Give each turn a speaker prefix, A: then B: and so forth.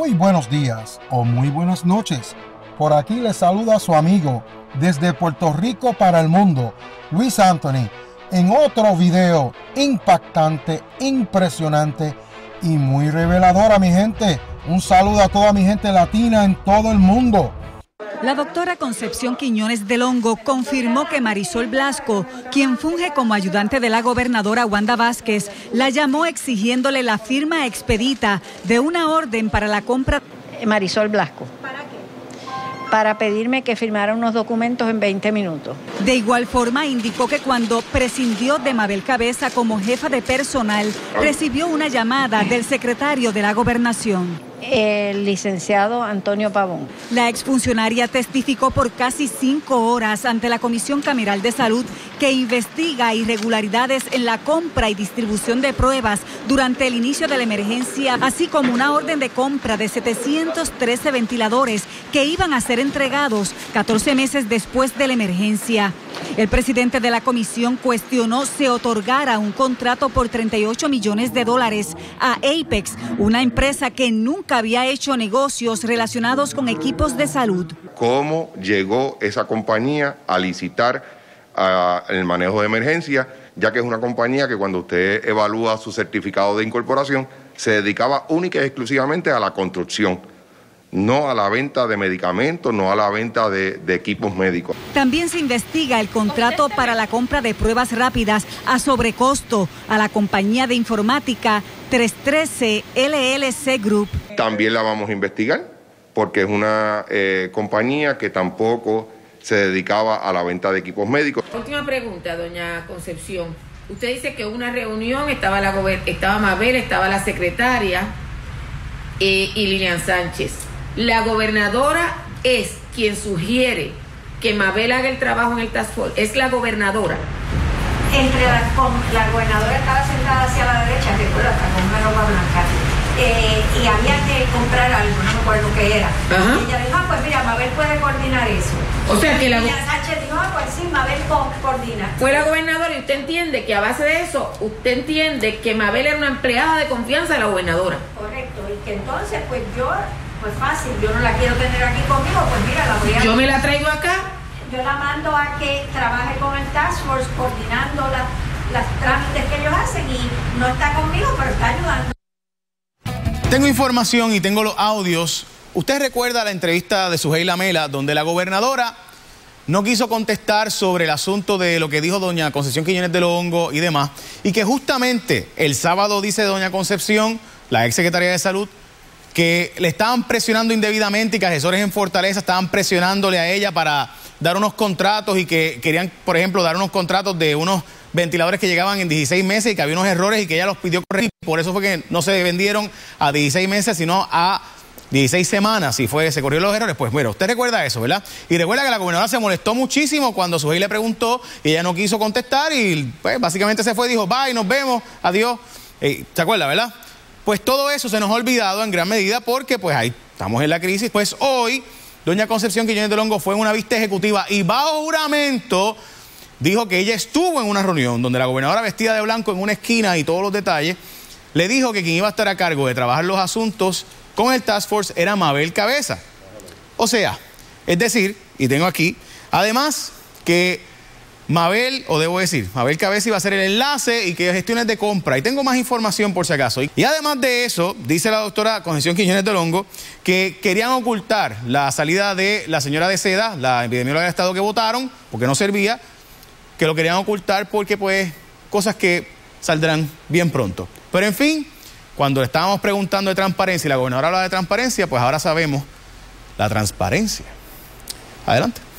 A: Muy buenos días o muy buenas noches. Por aquí les saluda su amigo desde Puerto Rico para el mundo, Luis Anthony, en otro video impactante, impresionante y muy revelador a mi gente. Un saludo a toda mi gente latina en todo el mundo.
B: La doctora Concepción Quiñones del Hongo confirmó que Marisol Blasco, quien funge como ayudante de la gobernadora Wanda Vázquez, la llamó exigiéndole la firma expedita de una orden para la compra.
C: Marisol Blasco.
B: ¿Para qué?
C: Para pedirme que firmara unos documentos en 20 minutos.
B: De igual forma, indicó que cuando prescindió de Mabel Cabeza como jefa de personal, recibió una llamada del secretario de la Gobernación.
C: El licenciado Antonio Pavón.
B: La exfuncionaria testificó por casi 5 horas ante la Comisión Cameral de Salud que investiga irregularidades en la compra y distribución de pruebas durante el inicio de la emergencia, así como una orden de compra de 713 ventiladores que iban a ser entregados 14 meses después de la emergencia. El presidente de la comisión cuestionó se otorgara un contrato por $38 millones a Apex, una empresa que nunca había hecho negocios relacionados con equipos de salud.
D: ¿Cómo llegó esa compañía a licitar el manejo de emergencia? Ya que es una compañía que cuando usted evalúa su certificado de incorporación se dedicaba única y exclusivamente a la construcción, no a la venta de medicamentos, no a la venta de equipos médicos.
B: También se investiga el contrato para la compra de pruebas rápidas a sobrecosto a la compañía de informática 313 LLC Group.
D: También la vamos a investigar porque es una compañía que tampoco se dedicaba a la venta de equipos médicos.
E: Última pregunta, doña Concepción. Usted dice que hubo una reunión, estaba Mabel, estaba la secretaria y Lilian Sánchez. La gobernadora es quien sugiere que Mabel haga el trabajo en el task force. Es la gobernadora.
F: La gobernadora estaba sentada hacia la derecha, recuerda, con una ropa blanca. Y había que comprar algo, no me acuerdo qué era.
E: Ajá.
F: Y ella dijo, pues mira, Mabel puede coordinar eso.
E: O sea que la
F: Sánchez dijo, pues sí, Mabel coordina.
E: Fue la gobernadora y usted entiende que a base de eso, usted entiende que Mabel era una empleada de confianza de la gobernadora.
F: Correcto, y que entonces pues fácil, yo no la quiero tener aquí conmigo, pues mira, la voy a...
E: Yo me la traigo acá.
F: Yo la mando a que trabaje con el Task Force coordinando las trámites que ellos hacen y no está conmigo, pero está ayudando.
G: Tengo información y tengo los audios. ¿Usted recuerda la entrevista de Suheila Mela donde la gobernadora no quiso contestar sobre el asunto de lo que dijo doña Concepción Quiñones del Hongo y demás? Y que justamente el sábado dice doña Concepción, la ex secretaria de Salud, que le estaban presionando indebidamente y que asesores en Fortaleza estaban presionándole a ella para dar unos contratos y que querían, por ejemplo, dar unos contratos de unos ventiladores que llegaban en 16 meses y que había unos errores y que ella los pidió corregir. Por eso fue que no se vendieron a 16 meses, sino a 16 semanas. Si se corrieron los errores, pues bueno, usted recuerda eso, ¿verdad? Y recuerda que la gobernadora se molestó muchísimo cuando Suheila le preguntó y ella no quiso contestar y pues básicamente se fue y dijo, bye, nos vemos, adiós. ¿Se acuerda, verdad? Pues todo eso se nos ha olvidado en gran medida porque pues ahí estamos en la crisis. Pues hoy, doña Concepción Quiñones del Hongo fue en una vista ejecutiva y bajo juramento dijo que ella estuvo en una reunión donde la gobernadora vestida de blanco en una esquina y todos los detalles, le dijo que quien iba a estar a cargo de trabajar los asuntos con el Task Force era Mabel Cabeza. O sea, es decir, y tengo aquí, además que Mabel Cabeza iba a hacer el enlace y que gestiones de compra. Y tengo más información por si acaso. Y además de eso, dice la doctora Concepción Quiñones del Hongo, que querían ocultar la salida de la señora de Seda, la epidemióloga del Estado que votaron, porque no servía, que lo querían ocultar porque pues cosas que saldrán bien pronto. Pero en fin, cuando le estábamos preguntando de transparencia y la gobernadora hablaba de transparencia, pues ahora sabemos la transparencia. Adelante.